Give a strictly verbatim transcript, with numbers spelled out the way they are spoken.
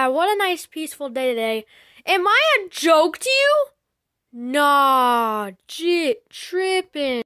yeah, what a nice peaceful day today. Am I a joke to you? Nah, jit trippin'.